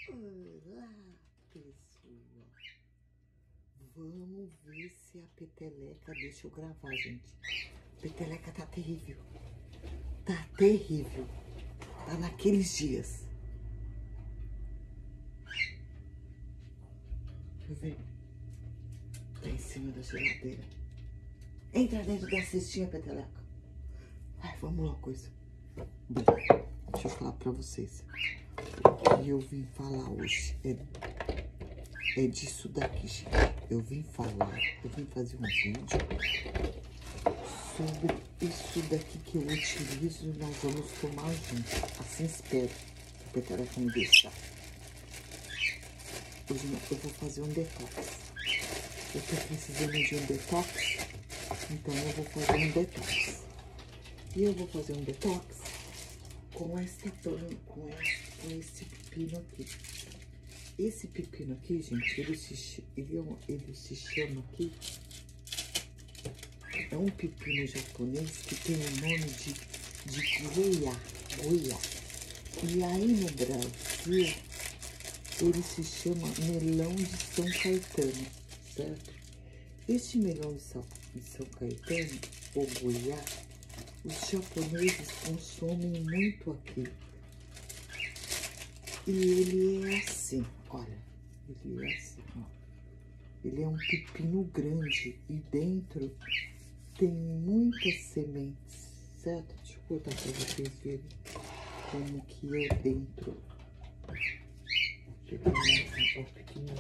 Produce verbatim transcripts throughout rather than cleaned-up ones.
Olá, pessoal. Vamos ver se a peteleca... Deixa eu gravar, gente. A peteleca tá terrível. Tá terrível. Tá naqueles dias. Deixa eu ver. Tá em cima da geladeira. Entra dentro da cestinha, peteleca. Ai, vamos lá, coisa. Bom, deixa eu falar pra vocês. O que eu vim falar hoje é, é disso daqui, gente. Eu vim falar, eu vim fazer um vídeo sobre isso daqui que eu utilizo e nós vamos tomar junto. Assim espero que a peteleca me deixar. Hoje eu vou fazer um detox. Eu tô precisando de um detox, então eu vou fazer um detox. E eu vou fazer um detox com esta planta, com, com esse pepino aqui. Esse pepino aqui, gente, ele se, ele, ele se chama aqui, é um pepino japonês que tem o nome de, de goiá, goiá. E aí no Brasil, ele se chama melão de São Caetano, certo? Este melão de São, de São Caetano, ou goiá, os japoneses consomem muito aqui. E ele é assim, olha, ele é assim, ó. Ele é um pepino grande e dentro tem muitas sementes, certo? Deixa eu cortar para vocês verem como que é dentro. Pegar um pequeno,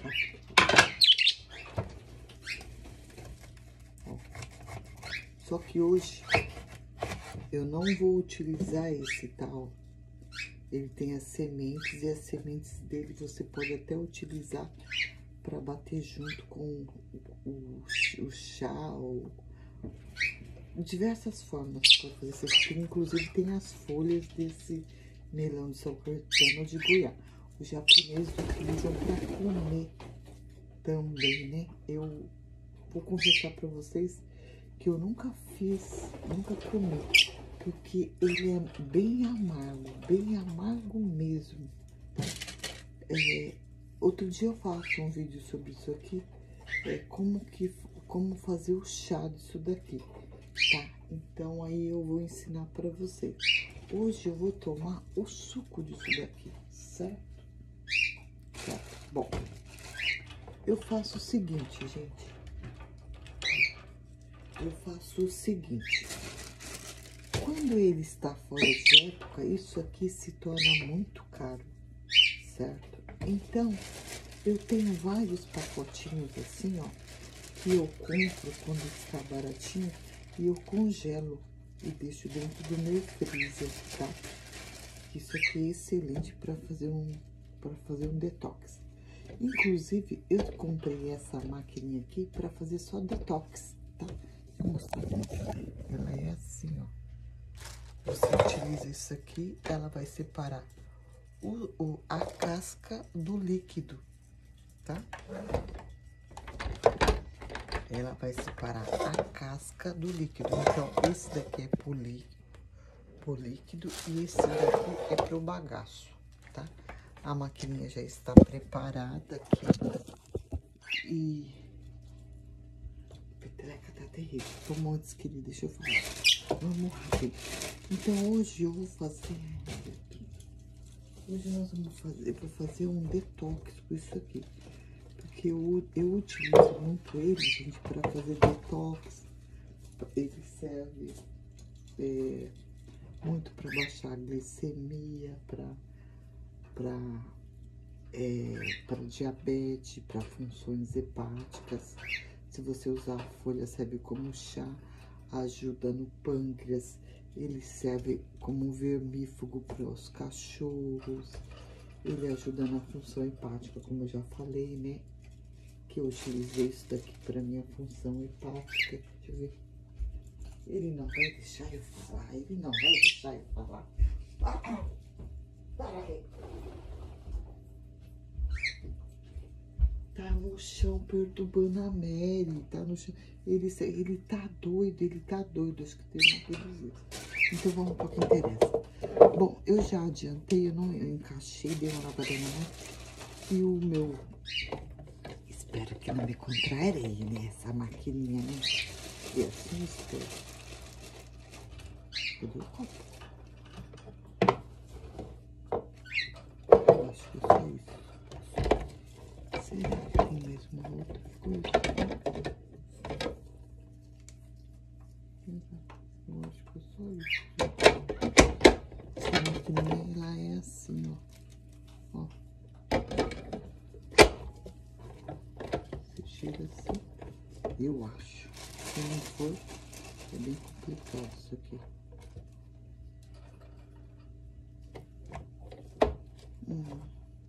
ó. Só que hoje eu não vou utilizar esse tal. Ele tem as sementes e as sementes dele você pode até utilizar para bater junto com o, o, o chá ou diversas formas para fazer isso. Inclusive tem as folhas desse melão de São Caetano de Goiás. Os japoneses utilizam para comer também, né? Eu vou confessar para vocês que eu nunca fiz, nunca comi. Porque ele é bem amargo, bem amargo mesmo. É, outro dia eu faço um vídeo sobre isso aqui, é, como, que, como fazer o chá disso daqui, tá? Então aí eu vou ensinar pra vocês. Hoje eu vou tomar o suco disso daqui, certo? Certo. Bom, eu faço o seguinte, gente. Eu faço o seguinte. Quando ele está fora de época, isso aqui se torna muito caro, certo? Então, eu tenho vários pacotinhos assim, ó, que eu compro quando está baratinho e eu congelo e deixo dentro do meu freezer, tá? Isso aqui é excelente para fazer um para fazer um detox. Inclusive, eu comprei essa maquininha aqui para fazer só detox, tá? Vou mostrar. Ela é assim, ó. Você utiliza isso aqui, ela vai separar o, o, a casca do líquido, tá? Ela vai separar a casca do líquido. Então, esse daqui é pro, lí, pro líquido e esse daqui é pro bagaço, tá? A maquininha já está preparada aqui. E... a peteleca tá terrível. Toma antes, querida, deixa eu falar. Vamos rápido. Então, hoje eu vou fazer... Hoje nós vamos fazer... Eu vou fazer um detox com isso aqui. Porque eu, eu utilizo muito ele, gente, para fazer detox. Ele serve é, muito para baixar a glicemia, para para é, para diabetes, para funções hepáticas. Se você usar a folha, serve como chá, ajuda no pâncreas. Ele serve como vermífugo para os cachorros. Ele ajuda na função hepática, como eu já falei, né? Que eu utilizei isso daqui para minha função hepática. Deixa eu ver. Ele não vai deixar eu falar. Ele não vai deixar eu falar. Peraí. Tá no chão perturbando a Mary. Tá no chão. Ele, ele tá doido, ele tá doido. Acho que tem uma coisa. Então vamos para o que interessa. Bom, eu já adiantei, eu não eu encaixei, dei uma lavada na mão. E o meu... Espero que não me contrarie, né? Essa maquininha, né? E assim espero. Cadê o copo? Eu acho que é só isso. Será que tem mais uma outra coisa? Eu acho que é só isso. Essa maquininha, ela é assim, ó. Ó. Você chega assim, eu acho. Se não for, é bem complicado isso aqui. Hum.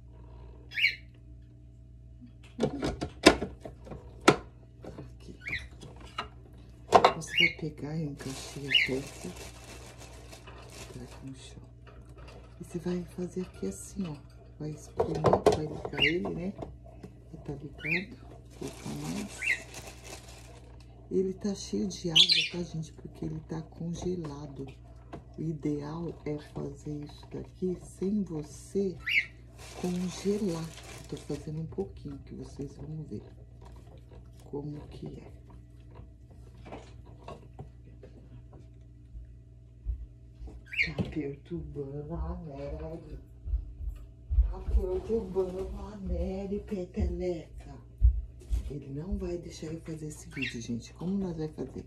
Aqui. Você vai pegar e encaixar a peça. Tá aqui no chão. E você vai fazer aqui assim, ó. Vai espremer, vai ligar ele, né? Ele tá ligado. Vou colocar mais. Ele tá cheio de água, tá, gente? Porque ele tá congelado. O ideal é fazer isso daqui sem você congelar. Tô fazendo um pouquinho, que vocês vão ver como que é. Tá perturbando a Nery. Tá perturbando a Nery, peteleca. Ele não vai deixar eu fazer esse vídeo, gente. Como nós vamos fazer?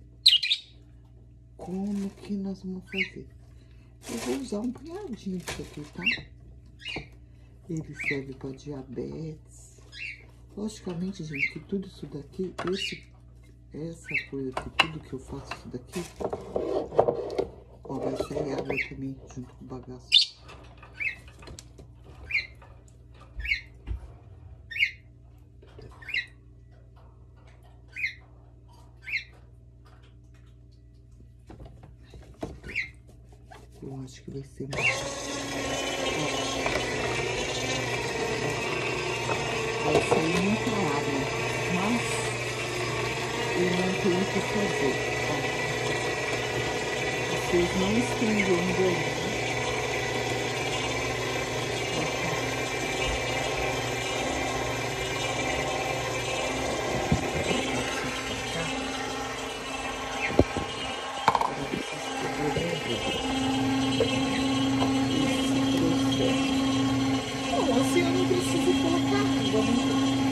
Como que nós vamos fazer? Eu vou usar um punhadinho disso aqui, tá? Ele serve para diabetes. Logicamente, gente, que tudo isso daqui, esse, essa coisa aqui, tudo que eu faço isso daqui, ó, vai sair água também junto com o bagaço. Eu acho que vai ser mais. Vai sair muita água, mas eu não tenho o que fazer, ó. Vocês não estão vendo aí, assim eu não preciso colocar água, né?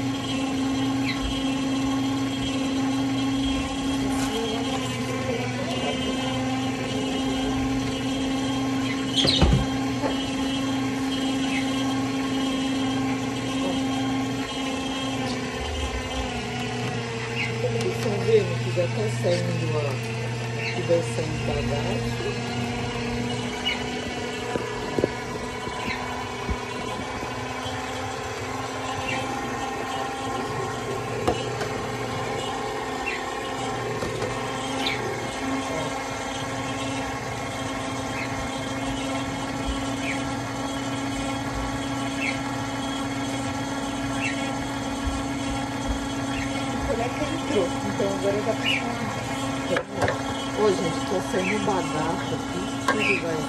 Vocês estão vendo que já tá saindo, ó, que vai sair bagaço. Então agora já tá. Ô, gente, tá saindo um bagaço aqui, tudo vai.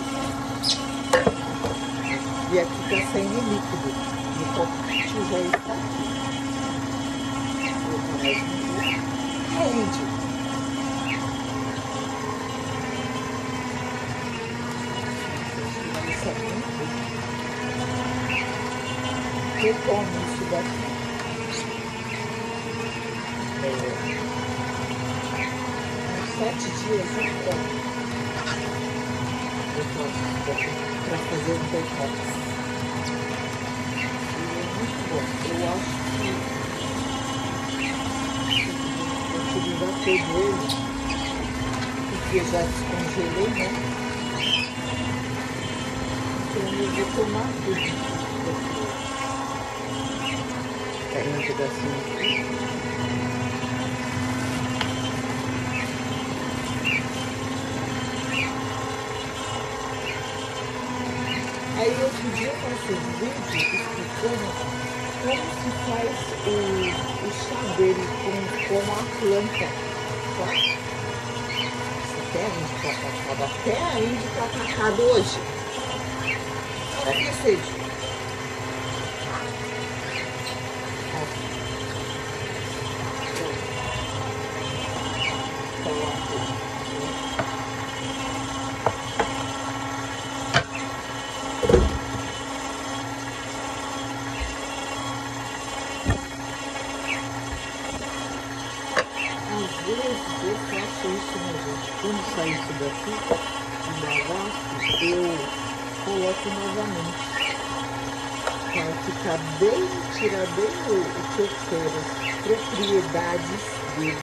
E aqui tá saindo líquido. No copo já está aqui. Vou colocar mais um pouco. Gente. Isso aqui. Eu tomo isso daqui. Sete dias então eu faço para fazer um detox. E é muito bom. Eu acho que eu utilizar todo ele, porque eu já descongelei, né? Então eu vou tomar tudo. Pega um pedacinho aqui. Aí outro dia eu passei um vídeo explicando como se faz o, o chá dele com, com a planta, tá? Essa Até a Indy tá atacada, até a Indy tá atacada hoje. Olha aqui, Cid. Às vezes eu faço isso, né, gente? Quando sai isso daqui, do bagaço, eu coloco novamente. Para ficar bem, tirar bem o, o que eu quero, as propriedades dele.